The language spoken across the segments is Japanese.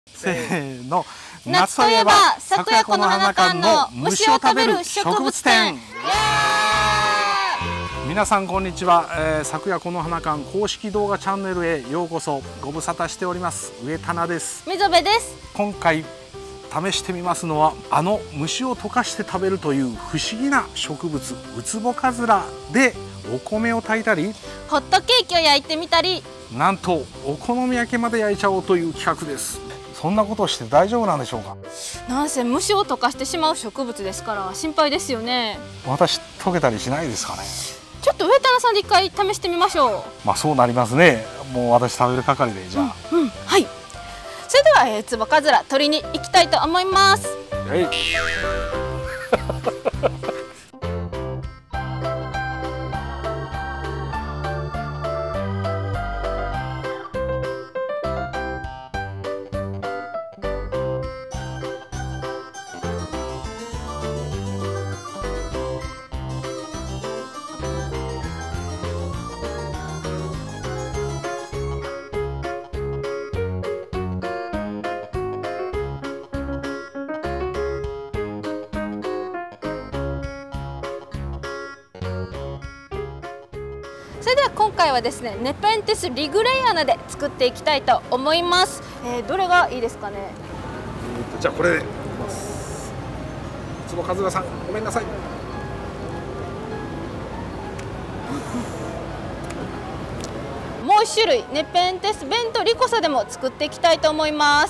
せーの。 夏といえば咲夜この花館の虫を食べる植物店。 皆さんこんにちは、咲夜この花館公式動画チャンネルへようこそ。ご無沙汰しております上棚です。 溝辺です。 今回試してみますのは虫を溶かして食べるという不思議な植物ウツボカズラでお米を炊いたりホットケーキを焼いてみたり、 なんとお好み焼きまで焼いちゃおうという企画です。そんなことをして大丈夫なんでしょうか。 なんせ虫を溶かしてしまう植物ですから心配ですよね。 私溶けたりしないですかね。 ちょっと上棚さんで一回試してみましょう。 まあそうなりますね。もう私食べる係でじゃあ、 はい。それではウツボカズラ取りに行きたいと思います。 はい。 それでは今回はですね、ネペンテスリグレイアナで作っていきたいと思います。どれがいいですかね。 じゃあこれでいきます。ウツボカズラさんごめんなさい。 もう一種類ネペンテスベントリコサでも作っていきたいと思います。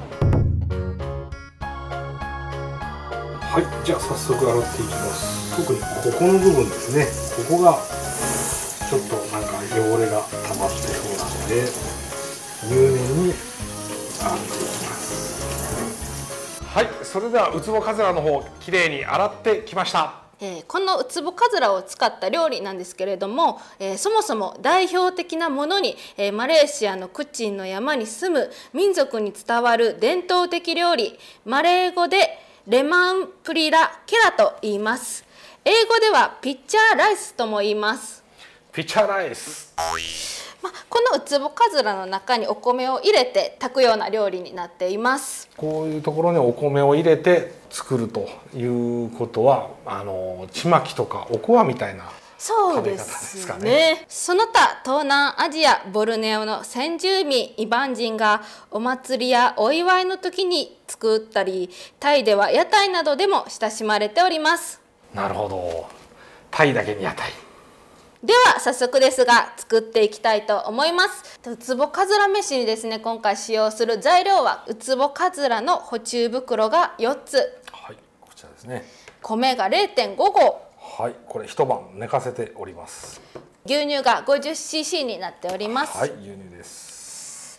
はい、じゃあ早速洗っていきます。特にここの部分ですね。ここがちょっとなんか汚れが溜まってそうなので入念に洗っていきます。はい、それではウツボカズラの方きれいに洗ってきました。 このウツボカズラを使った料理なんですけれども、そもそも代表的なものに、マレーシアのクチンの山に住む民族に伝わる伝統的料理、マレー語でレマンプリラケラと言います。英語ではピッチャーライスとも言います。 ピッチャーライス。 このウツボカズラの中にお米を入れて炊くような料理になっています。 こういうところにお米を入れて作るということはちまきとかおこわみたいな食べ方ですかね。 そうですね。その他東南アジアボルネオの先住民イバン人がお祭りやお祝いの時に作ったり、タイでは屋台などでも親しまれております。 なるほど。タイだけに屋台。 では早速ですが作っていきたいと思います。ウツボカズラ飯にですね、今回使用する材料はウツボカズラの補充袋が4つ。 はい、こちらですね。 米が 0.5 合。 はい、これ一晩寝かせております。 牛乳が 50cc になっております。 はい、牛乳です。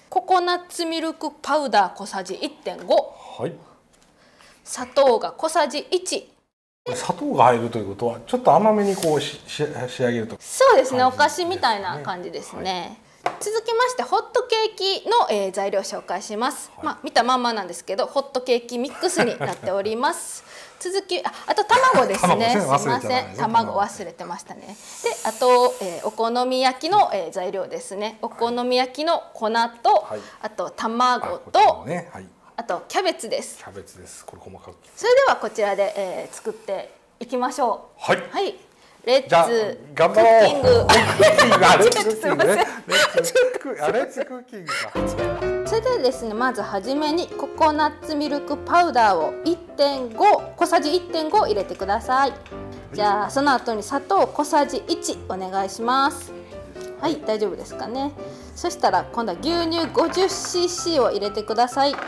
ココナッツミルクパウダー小さじ 1.5。 はい。 砂糖が小さじ1。 砂糖が入るということはちょっと甘めにこう仕上げると。 そうですね、お菓子みたいな感じですね。はい、続きましてホットケーキの、材料を紹介します。はい、見たまんまなんですけどホットケーキミックスになっております。続きあと卵ですね。すいません、卵忘れてましたね。であと、お好み焼きの、材料ですね。お好み焼きの粉と、はい、あと卵と、あとキャベツです。 キャベツです。これ細かく。 それではこちらで、作っていきましょう。 はい。 はい。レッツ頑張ろう。レッツクッキング。レッツクッキングか。 それでですね、まずはじめにココナッツミルクパウダーを1.5小さじ 1.5 入れてください。じゃあその後に砂糖小さじ1お願いします。はい、大丈夫ですかね。そしたら今度は牛乳 50cc を入れてください。はい。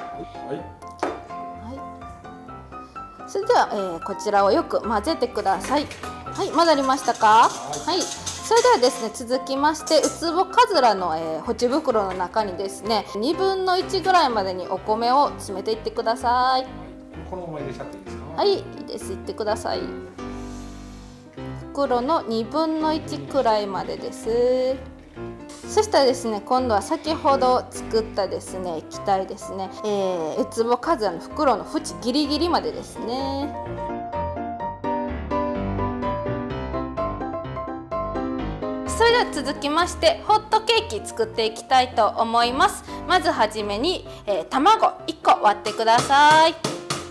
それでは、こちらをよく混ぜてください。はい、混ざりましたか。はい。それではですね、続きましてウツボカズラの、補充袋の中にですね、2分の1ぐらいまでにお米を詰めていってください。 このまま入れちゃっていいですか。 はい、いいです。いってください。袋の2分の1くらいまでです。そしたらですね、今度は先ほど作ったですね液体ですね、ウツボカズラの袋の縁ギリギリまでですね。それれでは続きましてホットケーキ作っていきたいと思います。まずはじめに、卵1個割ってください。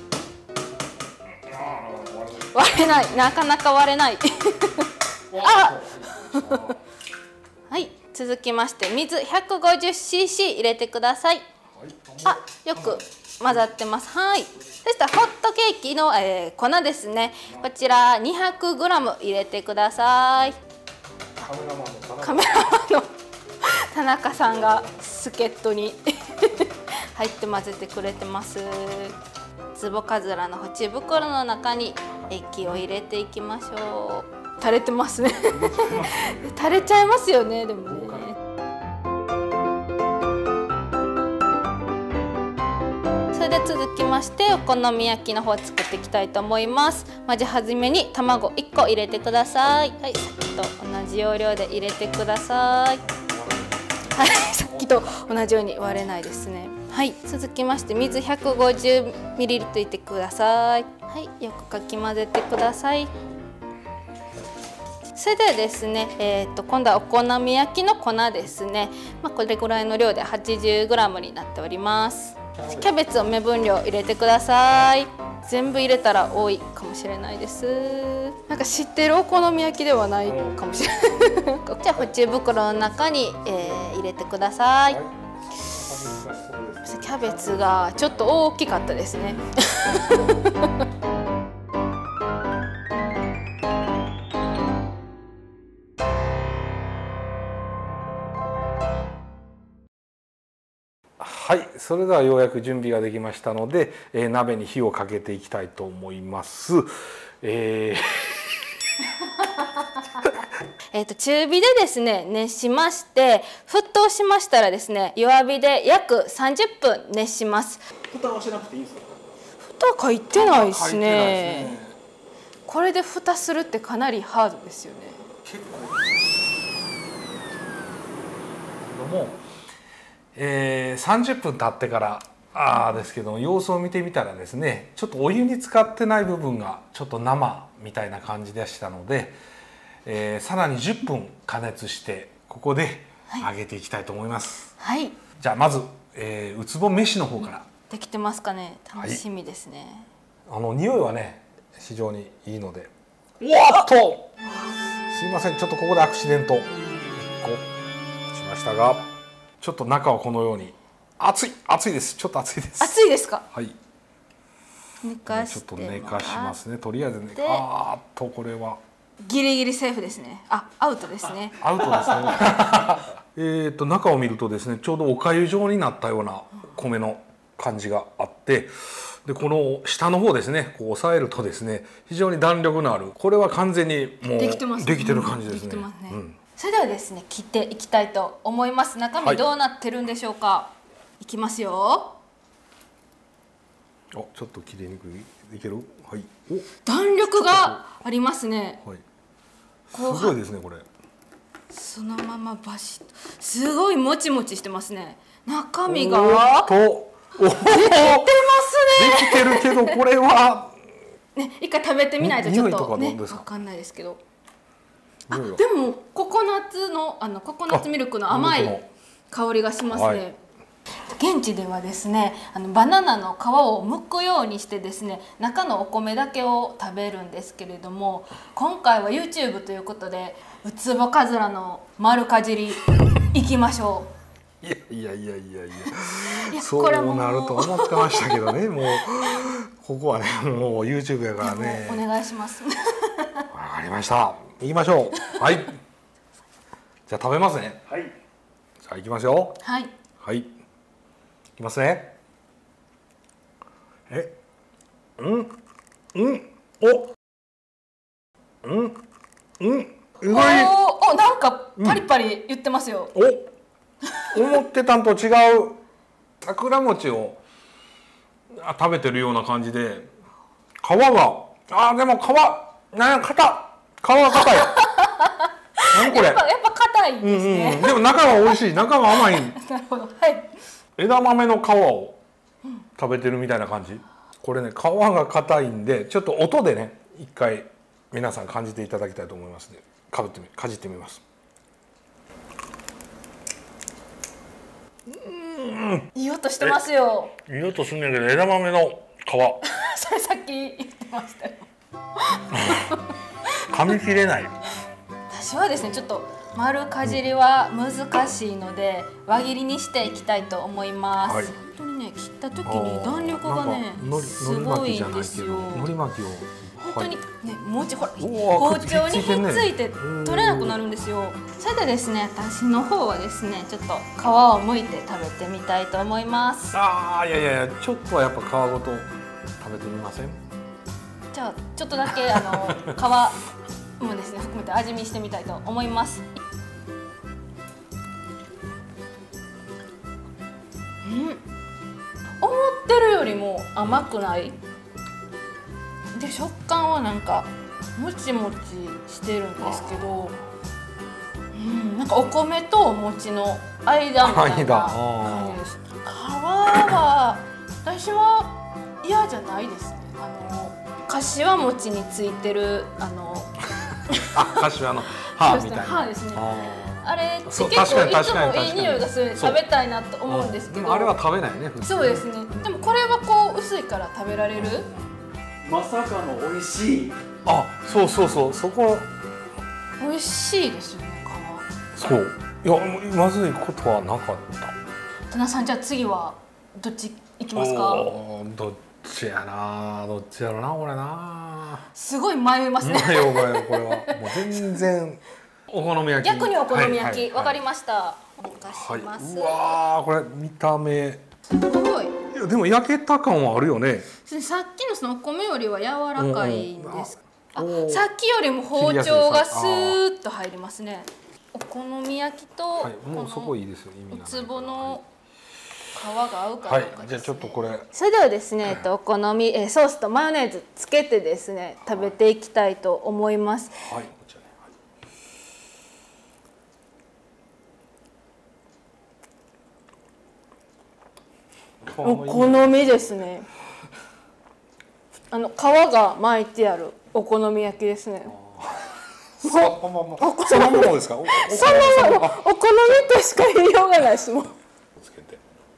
割れない、なかなか割れないあはい、続きまして水 150cc 入れてください。あ、よく混ざってます。はい、そしたらホットケーキの、粉ですね。こちら 200g 入れてください。カメラマンの田中さんが助っ人に入って混ぜてくれてます。つぼかずらの縁袋の中に液を入れていきましょう。垂れてますね垂れちゃいますよね。でもね、それで続きましてお好み焼きの方作っていきたいと思います。まずはじめに卵1個入れてください。はい、さっきと同じ要領で入れてください。はい、さっきと同じように割れないですね。はい、続きまして水 150ml 入れてください。はい、よくかき混ぜてください。それでですね、今度はお好み焼きの粉ですね。これぐらいの量で 80g になっております。キャベツを目分量入れてください。全部入れたら多いかもしれないです。なんか知ってるお好み焼きではないかもしれないじゃあ縁袋の中に、入れてください。キャベツがちょっと大きかったですねはい、それではようやく準備ができましたので、鍋に火をかけていきたいと思います。 中火でですね熱しまして、沸騰しましたらですね弱火で約30分熱します。 蓋はしなくていいですか？ 蓋書いてないですね。これで蓋するってかなりハードですよね。 結構も30分経ってからですけども、様子を見てみたらですね、ちょっとお湯に浸かってない部分がちょっと生みたいな感じでしたので、さらに10分加熱してここで揚げていきたいと思います。はい、じゃあまず、うつぼ飯の方からできてますかね。楽しみですね。 匂いはね非常にいいので。おっとすいません、ちょっとここでアクシデント1個しましたが、ちょっと中はこのように熱いです。ちょっと熱いです。 熱いですか？ はい、 寝かしてちょっと寝かしますね。とりあえずね。これはギリギリセーフですね。アウトですね。 アウトですね中を見るとですね、ちょうどお粥状になったような米の感じがあって、でこの下の方ですね、こう押さえるとですね非常に弾力のある、これは完全にもうできてる感じですね。 それではですね切っていきたいと思います。中身どうなってるんでしょうか？いきますよ。 ちょっと切りにくい。いける？はい。 弾力がありますね。 はい。すごいですねこれ。 そのままバシッと、すごいもちもちしてますね。中身ができてますね。できてるけどこれはね、一回食べてみないとちょっとねわかんないですけど。でもココナッツミルクの甘い香りがしますね。現地ではですね、バナナの皮を剥くようにしてですね、中のお米だけを食べるんですけれども、今回は YouTube ということでウツボカズラの丸かじりいきましょう。 いやそうなると思ってましたけどね。もうここはねもう YouTube やからね。 お願いします。 わかりました。行きましょう。はい。じゃあ食べますね。はい。じゃあ行きますよ。 はい。 はい。いきますね。 意外。なんかパリパリ言ってますよ。 思ってたんと違う桜餅を食べてるような感じで、皮がでもなんか皮が硬い。何これ？ やっぱ硬いですね。 でも中は美味しい。中は甘い。 なるほど。はい。 枝豆の皮を食べてるみたいな感じ。これね、皮が硬いんで、ちょっと音でね一回皆さん感じていただきたいと思いますね。かじってみます。 いい音してますよ。 いい音すんねんけど、枝豆の皮それさっき言ってましたよ。 噛み切れない。 私はですね、ちょっと丸かじりは難しいので輪切りにしていきたいと思います。 はい、 本当にね、切った時に弾力がねすごいんですよ。 海苔巻きを本当にね、餅ほら包丁にひっついて取れなくなるんですよ。それでですね、私の方はですね、ちょっと皮を剥いて食べてみたいと思います。 ああ、いやいや、ちょっとはやっぱ皮ごと食べてみません？ じゃあちょっとだけ皮もですね含めて味見してみたいと思います。思ってるよりも甘くないで、食感はなんかもちもちしてるんですけど、なんかお米とお餅の間みたいな感じです。皮は私は嫌じゃないですね。柏餅についてる柏の歯みたいな歯ですね。あれ結構いつもいい匂いがするんで食べたいなと思うんですけど、 あれは食べないね、普通。 そうですね。でもこれはこう薄いから食べられる。 まさかの美味しい。 あ、そうそうそう、そこ美味しいですよね、皮。 そう、いや、まずいことはなかった。 田中さん、じゃあ次はどっち行きますか？ どっちやろな、これな。 すごい迷いますね。 迷うこれはもう全然お好み焼き。 逆にお好み焼き、わかりました。お願いします。 うわー、これ見た目すごい。 いやでも焼けた感はあるよね。 さっきのそのお米よりは柔らかいんです。さっきよりも包丁がスーッと入りますね。お好み焼きともうそこいいですよ、意味おがつぼの皮が合うかどうかですね。 じゃあちょっとこれ。 それではですね、お好みソースとマヨネーズつけてですね食べていきたいと思います。 はい、こちらね。 お好みですね。皮が巻いてあるお好み焼きですね。 そのものですか？ そのままお好みとしか言いようがないですもん。 つけて。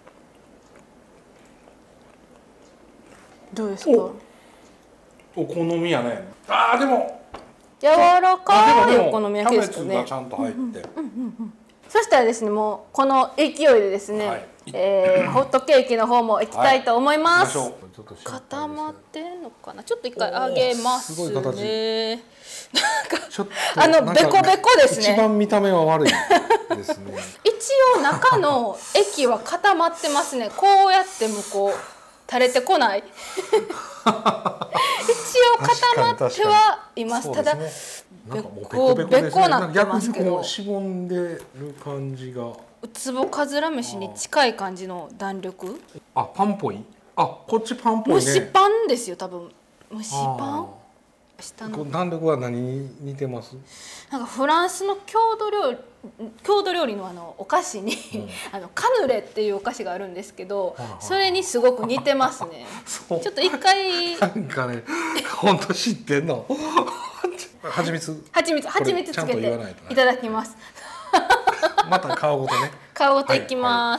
どうですか？ お好みやね。ああ、でも柔らかいお好み焼きですよね。 キャベツがちゃんと入って。 そしたらですね、もうこの勢いでですね、ホットケーキの方もいきたいと思います。固まってんのかな。ちょっと一回揚げますね。なんかベコベコですね。 一番見た目は悪いですね。 一応中の液は固まってますね。こうやってもこう垂れてこない。一応固まってはいます。ただベコなってますけど、 しぼんでる感じが。 うつぼかずら飯に近い感じの弾力。 あ、パンっぽい。あ、こっちパンっぽいね。 蒸しパンですよ、多分。蒸しパン。下の弾力は何に似てます？ なんかフランスの郷土料理のお菓子に、カヌレっていうお菓子があるんですけど、それにすごく似てますね。ちょっと一回なんかね、本当知ってんの？蜂蜜つけていただきます。 また皮ごとね。 皮ごといきます。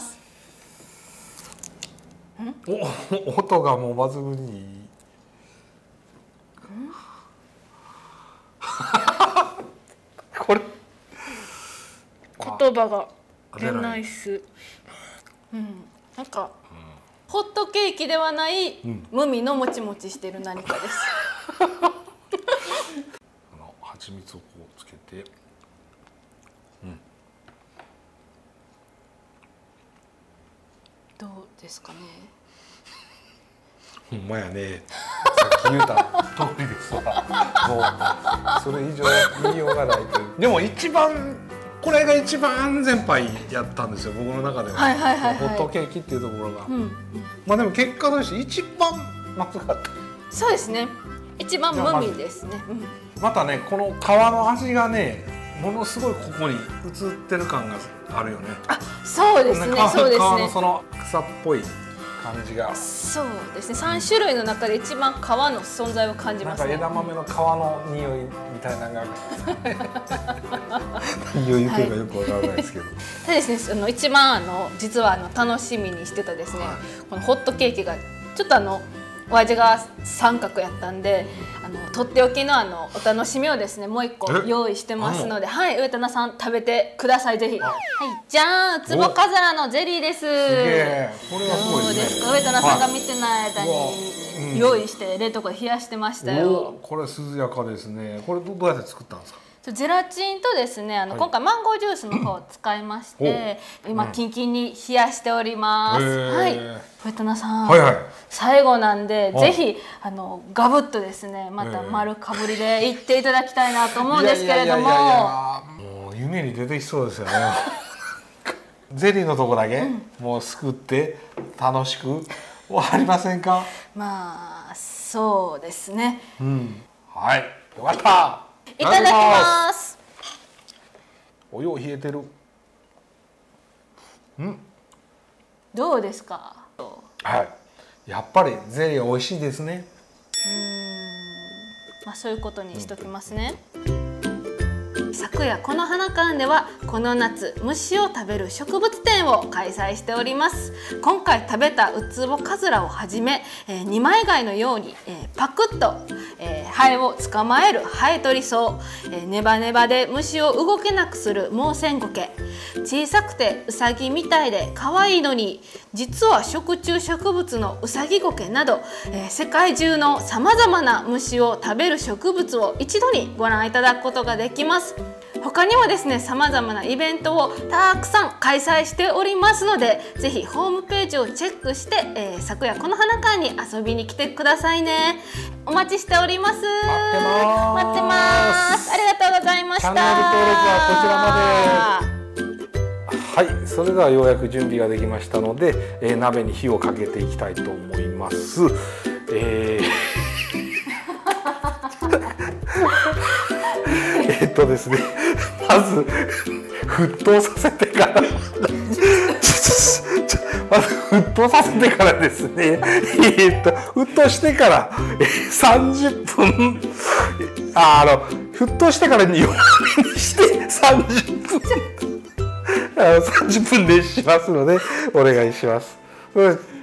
音がもう抜群にいい。これ言葉が出ないっす。なんかホットケーキではない無味のもちもちしてる何かです。 蜂蜜をこうつけて、 どうですかね。 ほんまやね。さっき言うた通りですわ。もうそれ以上言いようがないという。でもこれが一番安全牌やったんですよ、僕の中では。ホットケーキっていうところが。まあでも結果として一番まずかった。 そうですね。一番無味ですね。 またね、この皮の味がね、ものすごいここに映ってる感があるよね。 あ、そうですね。そうですね。 皮のその草っぽい感じが。 そうですね。3種類の中で一番皮の存在を感じますね。 なんか枝豆の皮の匂いみたいなのが。 何を言ってるかよくわからないですけど、 でですね、一番実は楽しみにしてたですね、このホットケーキがちょっとお味が三角やったんで、とっておきのお楽しみをですねもう一個用意してますので、はい、上棚さん食べてください、ぜひ。はい、じゃーん、ウツボカズラのゼリーです。 すげえ、これはすごいですね。 どうですか、上棚さんが見てない間に用意して冷凍庫で冷やしてましたよ。 これ涼やかですね。これどうやって作ったんですか？ ゼラチンとですね、今回マンゴージュースの方を使いまして、今キンキンに冷やしております。はい、上棚さん、最後なんでぜひガブッとですね、また丸かぶりでいっていただきたいなと思うんですけれども、 もう夢に出てきそうですよね。ゼリーのとこだけ、もうすくって楽しく終わりませんか？ まあそうですね。 はい、よかった。 いただきます。 お湯冷えてる。 どうですか？ はい、やっぱりゼリー美味しいですね。 まあそういうことにしときますね。昨夜この花館ではこの夏虫を食べる植物展を開催しております。今回食べたウツボカズラをはじめ、二枚貝のように、パクッと、ハエを捕まえるハエ取り草、ネバネバで虫を動けなくするモウセンゴケ、小さくてウサギみたいで可愛いのに実は食虫植物のウサギゴケなど、世界中のさまざまな虫を食べる植物を一度にご覧いただくことができます。他にもですね、さまざまなイベントをたくさん開催しておりますので、ぜひホームページをチェックして、昨夜この花館に遊びに来てくださいね。お待ちしております。待ってます。ありがとうございました。 チャンネル登録はこちらまで。はい、それではようやく準備ができましたので、鍋に火をかけていきたいと思います。ですね、まず沸騰させてからまず沸騰させてからですね、沸騰してから30分沸騰してから弱火にして30分熱しますのでお願いします。